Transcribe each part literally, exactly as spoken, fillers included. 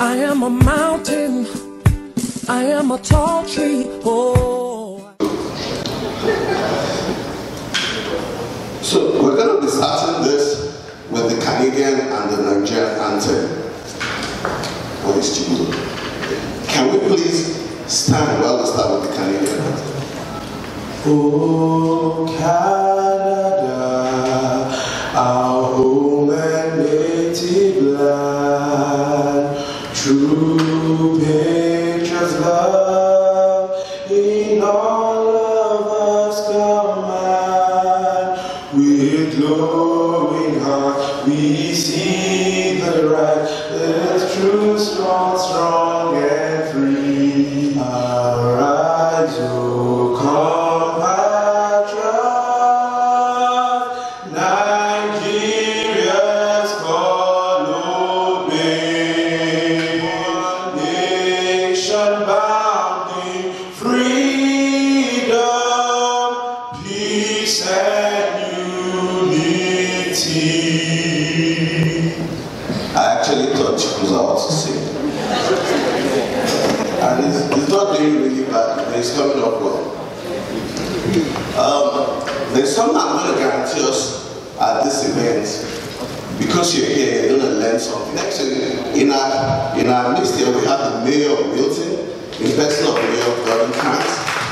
I am a mountain, I am a tall tree, oh. So we're going to be starting this with the Canadian and the Nigerian anthem. What is Chibudo? Can we please stand while we start with the Canadian anthem? Oh, Canada, our home and native land, true patriots love in all of us command. With glowing heart we see the right, the true, strong, strong and free. Arise, O compatriots, Nigeria's call obey. Nation bound in freedom, peace and unity. I actually thought she was out to sing. And it's, it's not doing really bad, but it's coming up well. Um, there's something I'm going to guarantee us at this event. Because you're here, you're going to learn something. Actually, in our, in our midst here, we have the Mayor of Milton, in person of the Mayor of Gordon Krantz.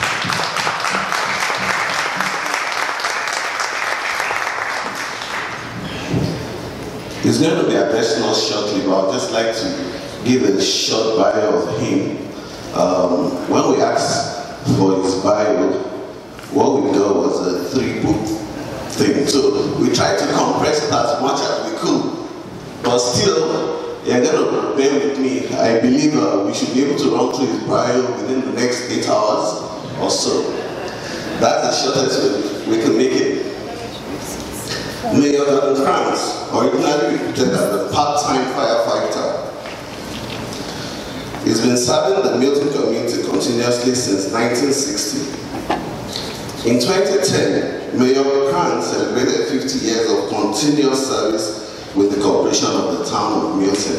He's going to be addressing us shortly, but I'd just like to give a short bio of him. Um, when we asked for his bio, what we got was a three-book thing. So we tried to compress it as much as we could, but still, you're going to bear with me. I believe uh, we should be able to run through his bio within the next eight hours or so. That's the shortest we, we can make it. Mayor Gordon Krantz, originally recruited as a part-time firefighter. He's been serving the Milton community continuously since nineteen sixty. In twenty ten, Mayor Krantz celebrated fifty years of continuous service with the corporation of the town of Milton.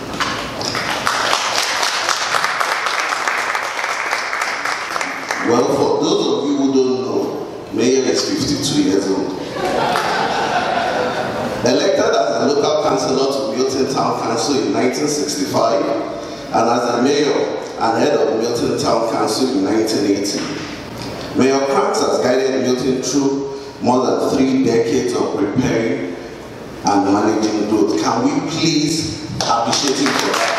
Well, for those of you who don't know, Mayor is fifty-two years old. Elected as a local councillor to Milton Town Council in nineteen sixty-five, and as a mayor and head of Milton Town Council in nineteen eighty. Mayor Krantz has guided Milton through more than three decades of preparing and managing growth. Can we please appreciate him for that?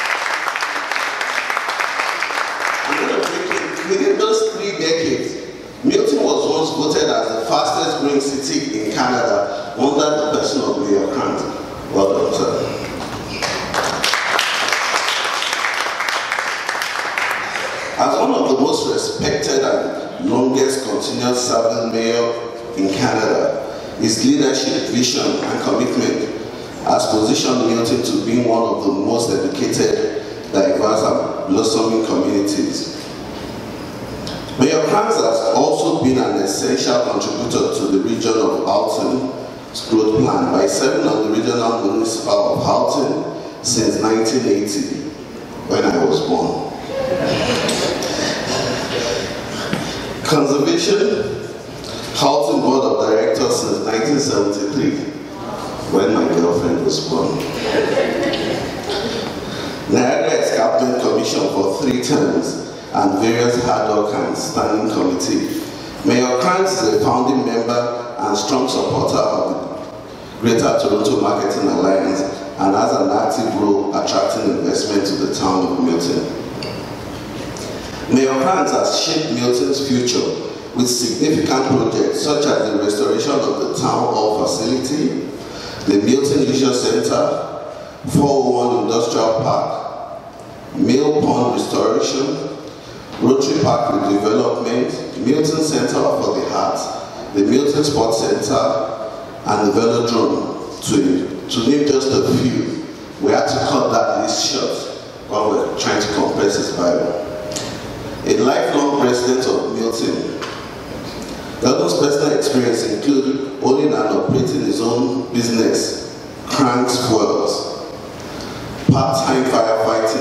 I'm going to break it. Within those three decades, Milton was once voted as the fastest growing city in Canada under the person of Mayor Krantz. Well done, sir. As one of the most respected and longest continuous serving mayor in Canada, his leadership, vision, and commitment has positioned Milton to being one of the most educated, diverse, and blossoming communities. Mayor Krantz has also been an essential contributor to the region of Houghton's growth plan by serving on the regional municipal of Houghton since nineteen eighty, when I was born. Conservation, Houghton Board of Directors since nineteen seventy-three, when my girlfriend was born. Niagara Escarpment Commission for three terms, and various ad hoc and standing committee. Mayor Krantz is a founding member and strong supporter of the Greater Toronto Marketing Alliance and has an active role attracting investment to the town of Milton. Mayor Krantz has shaped Milton's future with significant projects such as the restoration of the Town Hall facility, the Milton Leisure Center, four oh one Industrial Park, Mill Pond Restoration, Rotary Park Redevelopment, Milton Center for the Arts, the Milton Sports Center, and the Velodrome, to, to name just a few. We had to cut that list short while we we're trying to compress his bio. A lifelong resident of Milton, Gordon's personal experience included owning and operating his own business, Krantz Fuels, part-time firefighting,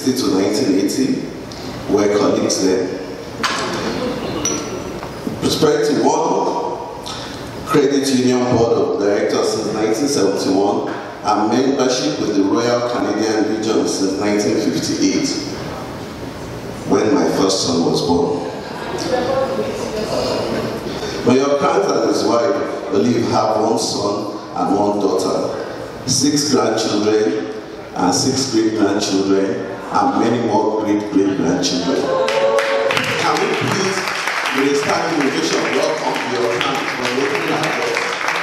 sixty to nineteen eighty, were colleagues then. Prosperity One Credit Union Board of Directors since nineteen seventy-one, and membership with the Royal Canadian Legion since nineteen fifty-eight, when my first son was born. Mayor Kant and his wife, Olive, have one son and one daughter, six grandchildren and six great-grandchildren, and many more great-great-grandchildren. Can we please, with a standing ovation, welcome Mayor Kant for making our voice.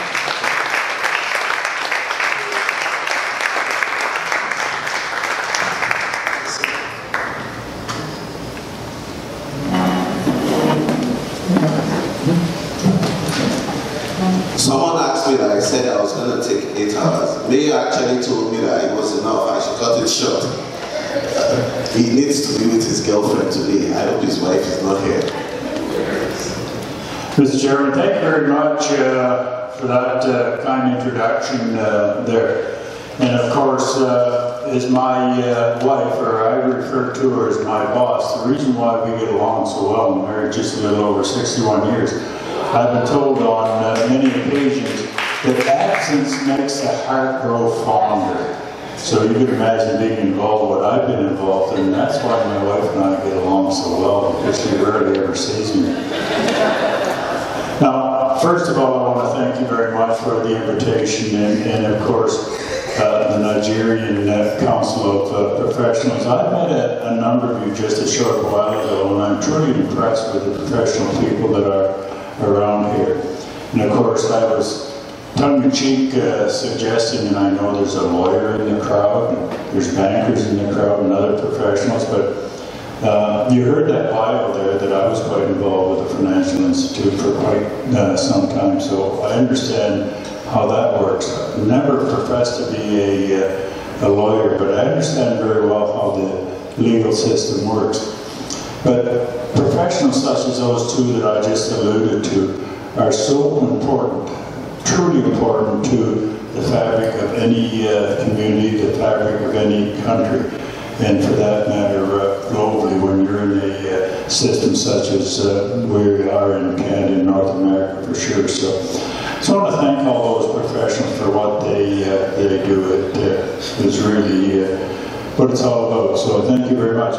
Someone asked me that I said I was going to take eight hours. May actually told me that it was enough. I should cut it short. Uh, he needs to be with his girlfriend today. I hope his wife is not here. Mister Chairman, thank you very much uh, for that uh, kind introduction uh, there. And of course, uh, as my uh, wife, or I refer to her as my boss, the reason why we get along so well, I'm married just a little over sixty-one years, I've been told on uh, many occasions that absence makes the heart grow fonder. So you can imagine being involved what I've been involved in, and that's why my wife and I get along so well, because she rarely ever sees me. Now, first of all, I want to thank you very much for the invitation, and, and of course, uh, the Nigerian uh, Council of uh, Professionals. I met a, a number of you just a short while ago, and I'm truly impressed with the professional people that are around here. And of course, I was tongue-in-cheek uh, suggesting, and I know there's a lawyer in the crowd, and there's bankers in the crowd, and other professionals, but uh, you heard that bio there that I was quite involved with the Financial Institute for quite uh, some time, so I understand how that works. I never professed to be a, uh, a lawyer, but I understand very well how the legal system works. But professionals such as those two that I just alluded to are so important, truly important to the fabric of any uh, community, the fabric of any country, and for that matter, uh, globally, when you're in a uh, system such as uh, we are in Canada and North America for sure. So, so I want to thank all those professionals for what they uh, they do. It uh, is really uh, what it's all about. So thank you very much.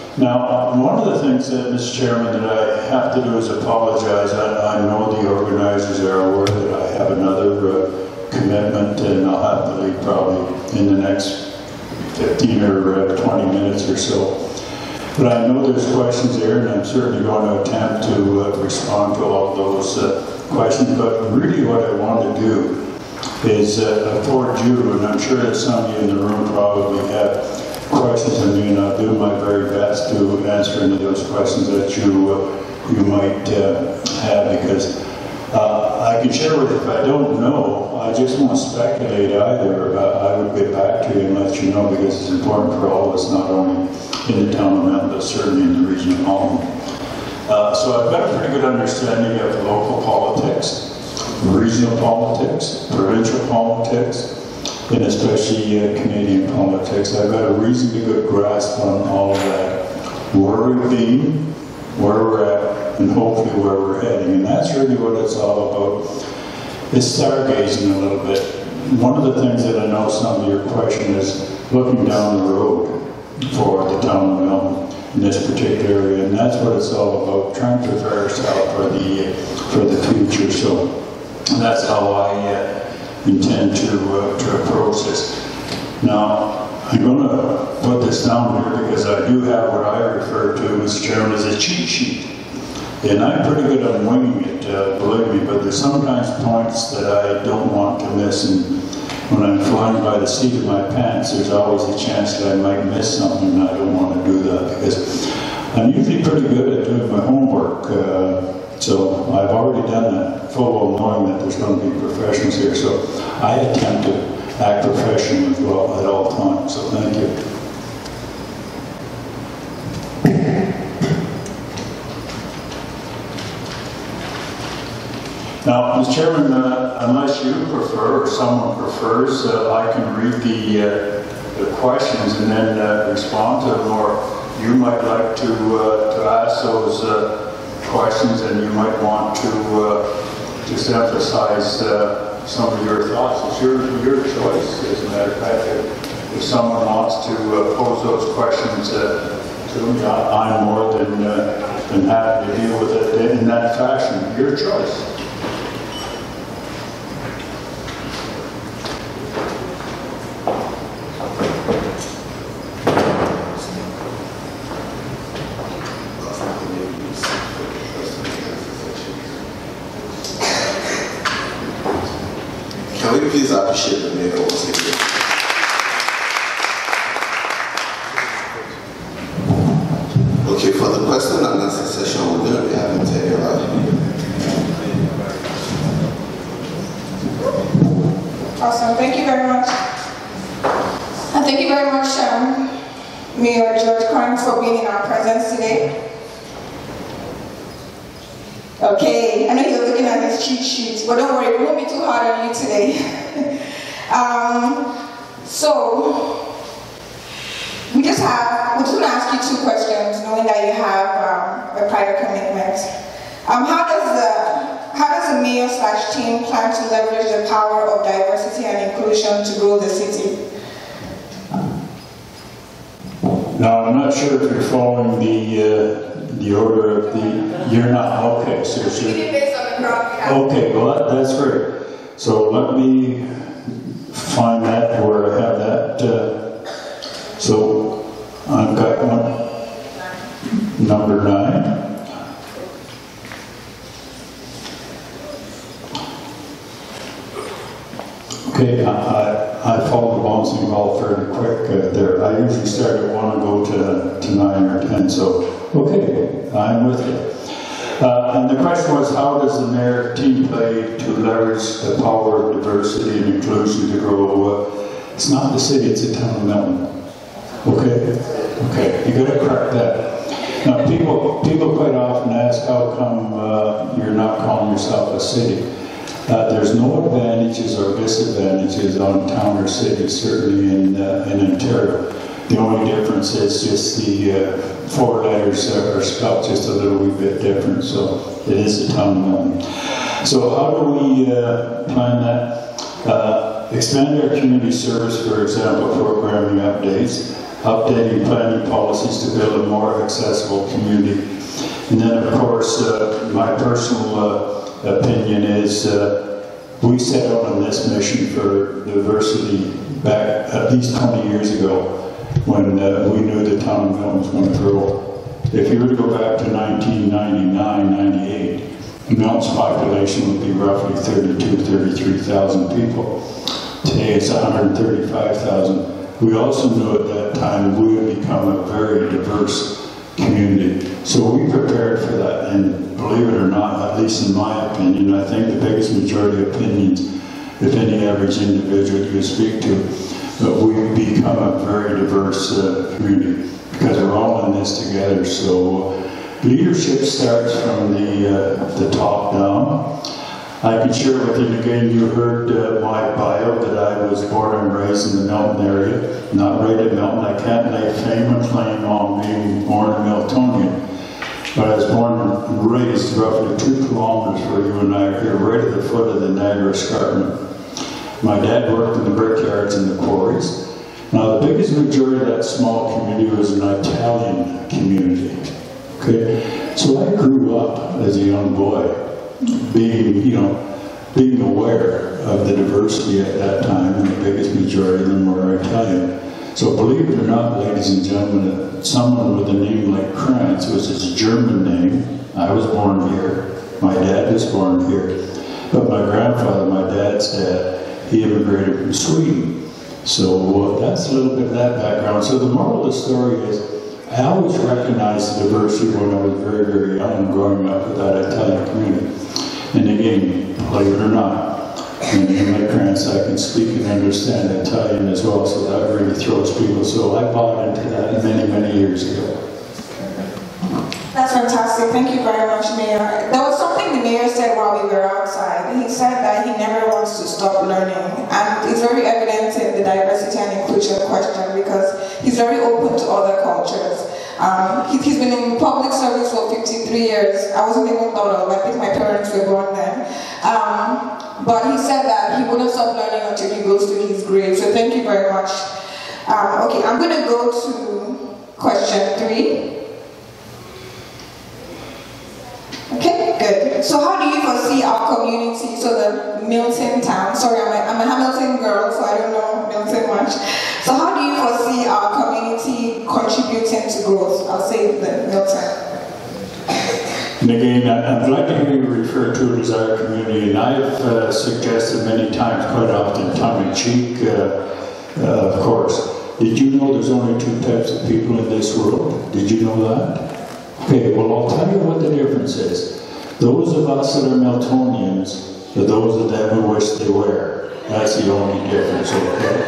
Now, one of the things, uh, Mister Chairman, that I have to do is apologize. I, I know the organizers are aware that I have another uh, commitment, and I'll have to leave probably in the next fifteen or twenty minutes or so. But I know there's questions there, and I'm certainly going to attempt to uh, respond to all of those uh, questions. But really what I want to do is uh, afford you, and I'm sure that some of you in the room probably have questions of me, and I'll do my very best to answer any of those questions that you uh, you might uh, have, because uh, I can share with you if I don't know, I just won't speculate either. Uh, I would get back to you and let you know, because it's important for all of us, not only in the town of Melton, but certainly in the region of Malton. Uh, so I've got a pretty good understanding of local politics, regional politics, provincial politics, and especially uh, Canadian politics. I've got a reasonably good grasp on all of that, where we've been, where we're at, and hopefully where we're heading. And that's really what it's all about. It's stargazing a little bit. One of the things that I know some of your question is looking down the road for the town of Melton in this particular area, and that's what it's all about, trying to prepare ourselves for the, for the future. So that's how I uh, intend to, uh, to approach this. Now, I'm going to put this down here because I do have what I refer to, Mister Chairman, as a cheat sheet. And I'm pretty good at winging it, uh, believe me, but there's sometimes points that I don't want to miss. And when I'm flying by the seat of my pants, there's always a chance that I might miss something, and I don't want to do that, because I'm usually pretty good at doing my homework. Uh, So I've already done that, full well knowing that there's going to be professionals here. So I attempt to act professional as well at all times. So thank you. Now, Mister Chairman, uh, unless you prefer or someone prefers, uh, I can read the uh, the questions and then uh, respond to them, or you might like to, uh, to ask those uh, questions and you might want to uh, just emphasize uh, some of your thoughts. It's your, your choice, as a matter of fact. If, if someone wants to uh, pose those questions uh, to me, I, I'm more than, uh, than happy to deal with it in that fashion. Your choice. Can we please appreciate the mayor once again? Okay, for the question and answer session, we're going to be having Taylor. Awesome, thank you very much. And thank you very much, um, Mayor George Kwan, for being in our presence today. Okay, I know you're looking at his cheat sheets, but don't worry, it won't be too hard on you today. um, so, we just have, we're just going to ask you two questions, knowing that you have um, a prior commitment. Um, how does the how does the mayor slash team plan to leverage the power of diversity and inclusion to grow the city? Now, I'm not sure if you're following the uh, the order of the, you're not, okay, so you're, Based on the crowd we have. okay, well that, that's great. So let me find that where I have that. Uh, so I've got one, number nine. Okay, I, I, I follow the bouncing ball fairly quick uh, there. I usually start at one and go to, to nine or ten, so okay, I'm with you. Uh, and the question was, how does the mayor team play to leverage the power of diversity and inclusion to grow? Uh, it's not the city, it's the town of Milton. Okay? Okay, you gotta correct that. Now, people, people quite often ask, how come uh, you're not calling yourself a city? Uh, there's no advantages or disadvantages on town or city, certainly in, uh, in Ontario. The only difference is just the uh, four letters are spelled just a little wee bit different, so it is a town of Milton. So how do we uh, plan that? Uh, expand our community service, for example, programming updates, updating planning policies to build a more accessible community. And then, of course, uh, my personal uh, opinion is uh, we set out on this mission for diversity back at least twenty years ago when uh, we knew the town of Milton was going to grow. If you were to go back to nineteen ninety-nine, ninety-eight, Milton's population would be roughly thirty-two, thirty-three thousand people. Today it's one hundred thirty-five thousand. We also knew at that time we would become a very diverse community. So we prepared for that, and believe it or not, at least in my opinion, I think the biggest majority of opinions, if any average individual you speak to, that we've become a very diverse uh, community because we're all in this together. So uh, leadership starts from the, uh, the top down. I can share with you again, you heard uh, my bio that I was born and raised in the Milton area, not right at Milton. I can't lay fame and claim on being born a Miltonian. But I was born and raised roughly two kilometers where you and I are here, right at the foot of the Niagara Escarpment. My dad worked in the brickyards and the quarries. Now the biggest majority of that small community was an Italian community. Okay, so I grew up as a young boy, being, you know, being aware of the diversity at that time, and the biggest majority of them were Italian. So believe it or not, ladies and gentlemen, someone with a name like Krantz was his German name. I was born here. My dad was born here. But my grandfather, my dad's dad, he immigrated from Sweden. So uh, that's a little bit of that background. So the moral of the story is, I always recognized the diversity when I was very, very young, growing up with that Italian community. And again, believe it or not, and in my Krantz, I can speak and understand Italian as well, so that really throws people. So I bought into that many, many years ago. That's fantastic. Thank you very much, Mayor. There was something the mayor said while we were outside. He said that he never wants to stop learning, and it's very evident in the diversity and inclusion question because he's very open to other cultures. Um, he, he's been in public service for fifty-three years. I wasn't even thought of. I think my parents were born then. Um, but he said that he wouldn't stop learning until he goes to his grave. So thank you very much. Um, okay, I'm going to go to question three. Okay, good. So how do you foresee our community, so the Milton town, sorry, I'm a, I'm a Hamilton girl, so I don't know Milton much. So how do you foresee our community contributing to growth? I'll say the Milton. And again, I'm glad to hear you refer to it as our community, and I've uh, suggested many times, quite often, tongue-in-cheek, uh, uh, of course. Did you know there's only two types of people in this world? Did you know that? Okay, well, I'll tell you what the difference is. Those of us that are Miltonians are those of them who wish they were. That's the only difference, okay?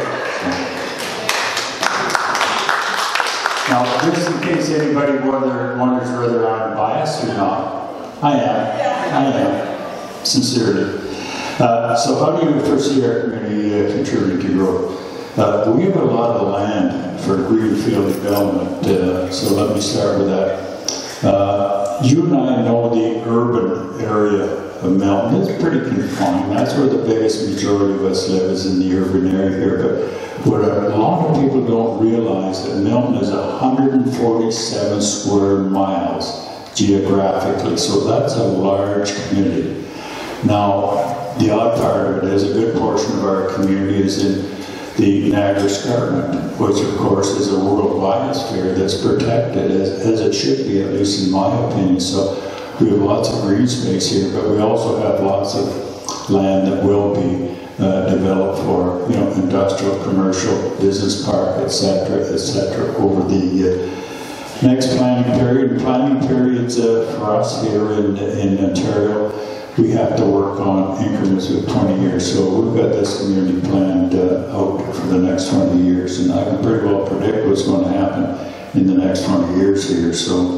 Now, just in case anybody wonder, wonders whether I'm biased or not, I am. I am, sincerely. Uh, so how do you foresee our community uh, contributing to growth? Uh, we have a lot of land for greenfield development, uh, so let me start with that. Uh, you and I know the urban area of Milton. It's pretty confined. That's where the biggest majority of us live, is in the urban area here. But what a lot of people don't realize that Milton is one hundred forty-seven square miles geographically, so that's a large community. Now, the odd part of it is a good portion of our community is in the Niagara Escarpment, which of course is a world biosphere that's protected, as, as it should be, at least in my opinion. So we have lots of green space here, but we also have lots of land that will be uh, developed for, you know, industrial, commercial, business park, et cetera, et cetera, over the uh, next planning period. And planning periods uh, for us here in, in Ontario, we have to work on increments of twenty years. So we've got this community planned uh, out for the next twenty years, and I can pretty well predict what's going to happen in the next twenty years here. So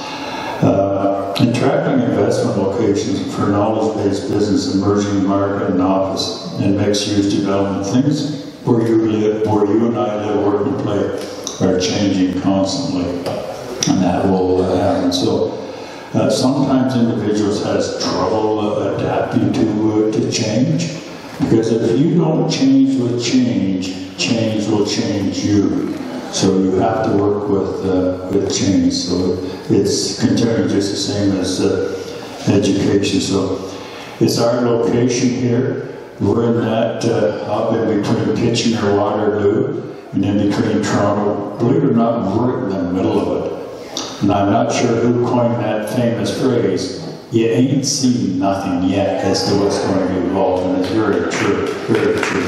uh, attracting investment locations for knowledge-based business, emerging market and office and mixed-use development, things where you live, where you and I live, work and play, are changing constantly, and that will uh, happen. So Uh, sometimes individuals has trouble uh, adapting to uh, to change, because if you don't change with change, change will change you. So you have to work with uh, with change. So it's continuing just the same as uh, education. So it's our location here. We're in that uh, hub in between Kitchener, Waterloo, and in between Toronto. Believe it or not, we're in the middle of it. And I'm not sure who coined that famous phrase, you ain't seen nothing yet as to what's going to be involved, and it's very true, very true.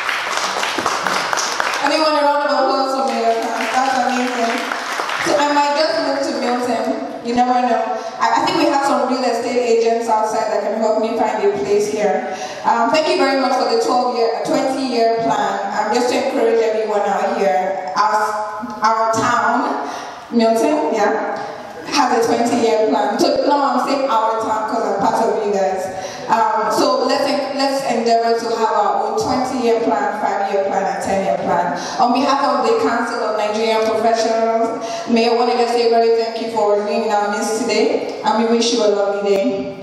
Anyone a round of applause for Mayor Khan? That's amazing. So I might just move to Milton. You never know. I, I think we have some real estate agents outside that can help me find a place here. Um, thank you very much for the twelve year, twenty year plan. Um, just to encourage everyone out here, our, our town, Milton, yeah, has a twenty year plan. So now I'm saying our town because I'm part of you guys. Um, so let's let's endeavor to have our own twenty year plan, five year plan, and ten year plan. On behalf of the Council of Nigerian Professionals, Mayor, I want to just say very thank you for being in our midst today, and we wish you a lovely day.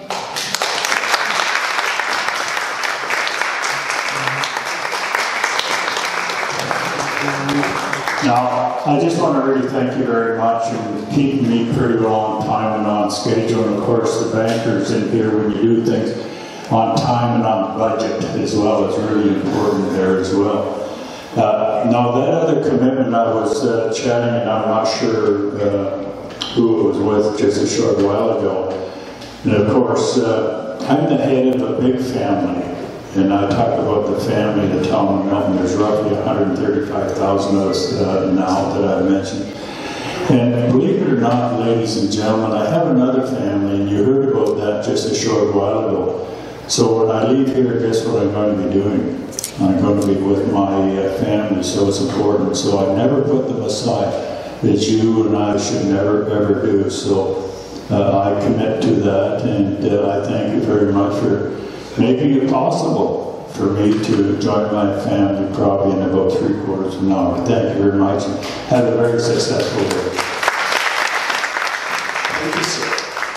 Now, I just want to really thank you very much and keeping me pretty well on time and on schedule. And of course, the bankers in here, when you do things on time and on budget as well, is really important there as well. Uh, now, that other commitment I was uh, chatting, and I'm not sure uh, who it was with just a short while ago. And of course, uh, I'm the head of a big family. And I talked about the family, the town of Milton. There's roughly one hundred thirty-five thousand of us uh, now that I mentioned. And believe it or not, ladies and gentlemen, I have another family, and you heard about that just a short while ago. So when I leave here, guess what I'm going to be doing? I'm going to be with my uh, family, so it's important. So I never put them aside, that you and I should never, ever do. So uh, I commit to that, and uh, I thank you very much for making it possible for me to join my family probably in about three quarters of an hour. Thank you very much, and have a very successful day. Thank you, sir.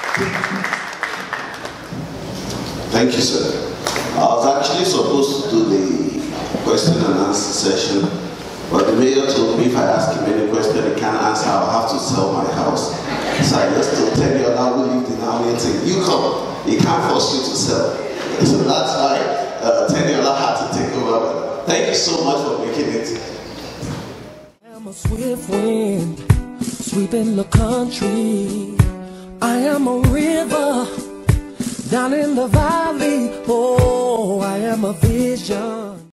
Thank you, sir. I was actually supposed to do the question and answer session, but the mayor told me if I ask him any question he can't answer, I'll have to sell my house. So I just told Teniola who lived in our meeting, you come, he can't force you to sell. So that's why uh, Teniola had to take over. Thank you so much for making it. I am a swift wind, sweeping the country. I am a river down in the valley. Oh, I am a vision.